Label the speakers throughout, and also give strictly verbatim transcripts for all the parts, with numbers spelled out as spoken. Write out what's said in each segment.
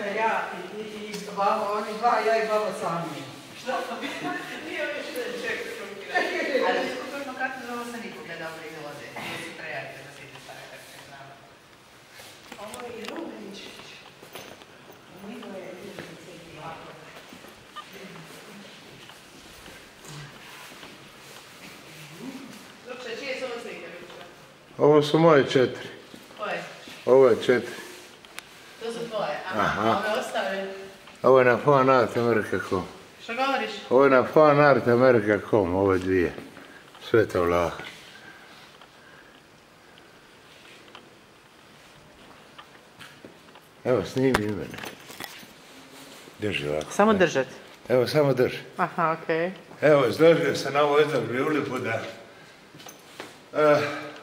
Speaker 1: Ja i babo, oni dva, ja i babo sami.
Speaker 2: Što? Nije više da ček šokira. Ali u kulturno katedru se nikog ne dobro ide vode. Sutra ja ću da se ide stara kako se znamo.
Speaker 1: Ovo je i Rubeničić. Niko je Rubeničić.
Speaker 2: Lukša, čije su ovo slike, Lukša?
Speaker 3: Ovo su moje četiri.
Speaker 2: Koje?
Speaker 3: Ovo je četiri.
Speaker 2: To su tvoje?
Speaker 3: Aha.
Speaker 2: A ove ostave?
Speaker 3: Ovo je na fan art america dot com.
Speaker 2: Što govoriš?
Speaker 3: Ovo je na fan art america dot com, ove dvije. Sveta Vlaha. Evo, snimi mene. Drži ovako.
Speaker 2: Samo držati.
Speaker 3: Evo, samo drži.
Speaker 2: Aha, okej.
Speaker 3: Evo, izložio sam na ovo jednu ulipu da... Uh,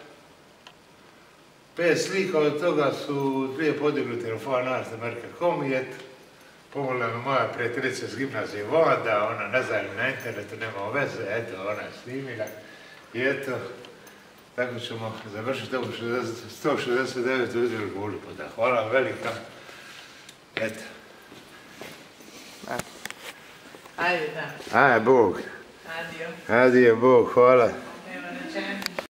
Speaker 3: pet slika od toga su dvije podignute na fan art america dot com i eto, pomogla me moja prijateljica s gimnazije Vanda, ona ne zna na internetu, nema veze, eto, ona je snimila i eto, tako ćemo završiti ovu sto šezdeset devetu izložbu ulipu, da hvala velika, eto.
Speaker 2: Ajde, da.
Speaker 3: Aj, Bog.
Speaker 2: Adio.
Speaker 3: Adio, Bog, hvala.